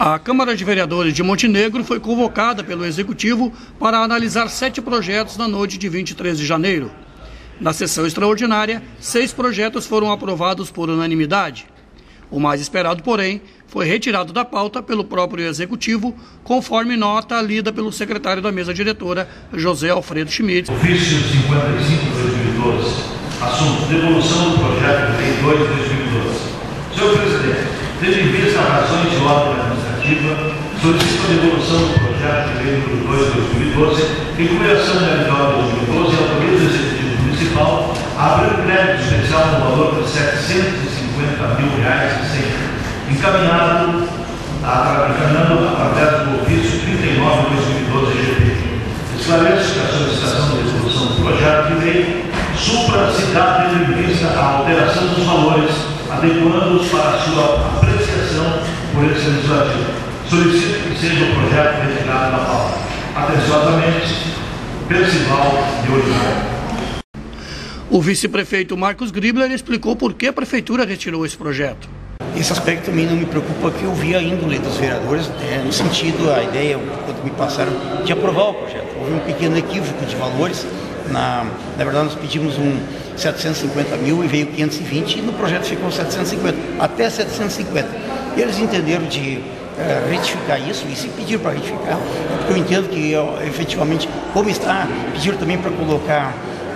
A Câmara de Vereadores de Montenegro foi convocada pelo Executivo para analisar 7 projetos na noite de 23 de janeiro. Na sessão extraordinária, 6 projetos foram aprovados por unanimidade. O mais esperado, porém, foi retirado da pauta pelo próprio Executivo, conforme nota lida pelo secretário da mesa diretora, José Alfredo Schmidt. Ofício 55/2012, assunto: devolução do projeto de lei 2/2012. Senhor Presidente, tendo em vista as razões de ordem administrativa, solicito a devolução do projeto de lei número 2/2012, em comemoração da lei 2012, e autoriza o Executivo Municipal a abrir crédito especial no valor de R$ 750 mil, encaminhado através do ofício 39/2012 GP. Esclareço que a solicitação de devolução do projeto de lei supra-citada tendo em vista a alteração dos valores, adequando-os para a sua apreciação por esse legislativo. Solicito que seja o projeto retirado da pauta. Atenciosamente, Percival de Oliveira. O vice-prefeito Marcos Gribler explicou por que a prefeitura retirou esse projeto. Esse aspecto também não me preocupa, que eu vi a índole dos vereadores, no sentido, a ideia, quando me passaram, de aprovar o projeto. Houve um pequeno equívoco de valores. Na verdade, nós pedimos 750 mil e veio 520, e no projeto ficou 750, até 750. E eles entenderam de retificar isso, e se pediram para retificar, porque eu entendo que, efetivamente, como está, pediram também para colocar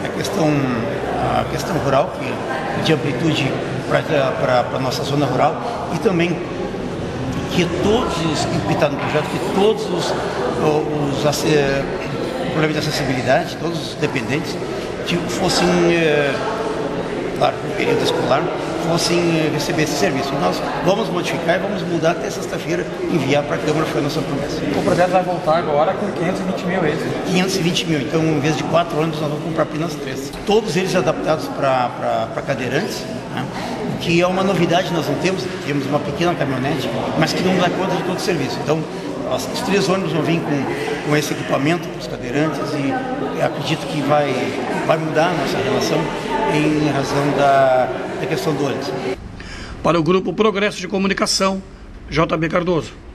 a questão rural, de amplitude para a nossa zona rural, e também que todos os que está no projeto, que todos os problemas de acessibilidade, todos os dependentes, fossem, claro, no período escolar, fossem receber esse serviço. E nós vamos modificar e vamos mudar até sexta-feira, enviar para a Câmara, foi a nossa promessa. O projeto vai voltar agora com 520 mil, é isso? 520 mil, então em vez de 4 ônibus nós vamos comprar apenas 3. Todos eles adaptados para cadeirantes, né? Que é uma novidade, nós não temos uma pequena caminhonete, mas que não dá conta de todo o serviço. Então, os 3 ônibus vão vir com esse equipamento para os cadeirantes, e acredito que vai mudar a nossa relação em razão da questão do ônibus. Para o Grupo Progresso de Comunicação, JB Cardoso.